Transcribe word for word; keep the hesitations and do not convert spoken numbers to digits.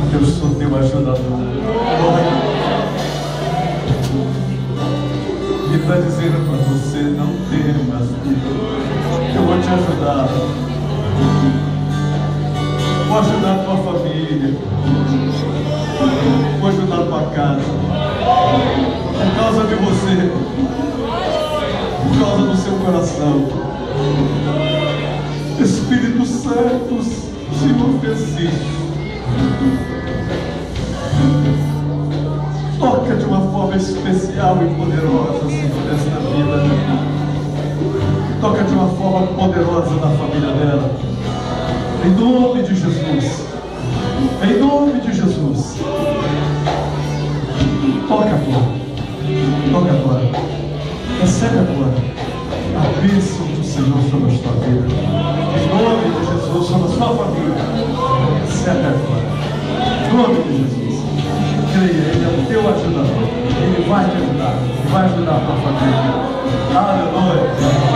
porque eu sou teu ajudador. E está dizendo para você: não temas, filho, eu vou te ajudar. Vou ajudar a tua família, vou ajudar a tua casa, por causa de você, por causa do seu coração. Espírito Santo, o Senhor fez isso. Toca de uma forma especial e poderosa, Senhor, nesta vida. Toca de uma forma poderosa na família dela. Em nome de Jesus. Em nome de Jesus. Toca agora. Toca agora. Recebe agora a bênção do Senhor sobre a sua vida. Em nome de Jesus, sobre a sua família. Recebe agora. Em nome de Jesus. Creia, Ele é o teu ajudador. Ele vai te ajudar. Ele vai ajudar a tua família. Aleluia.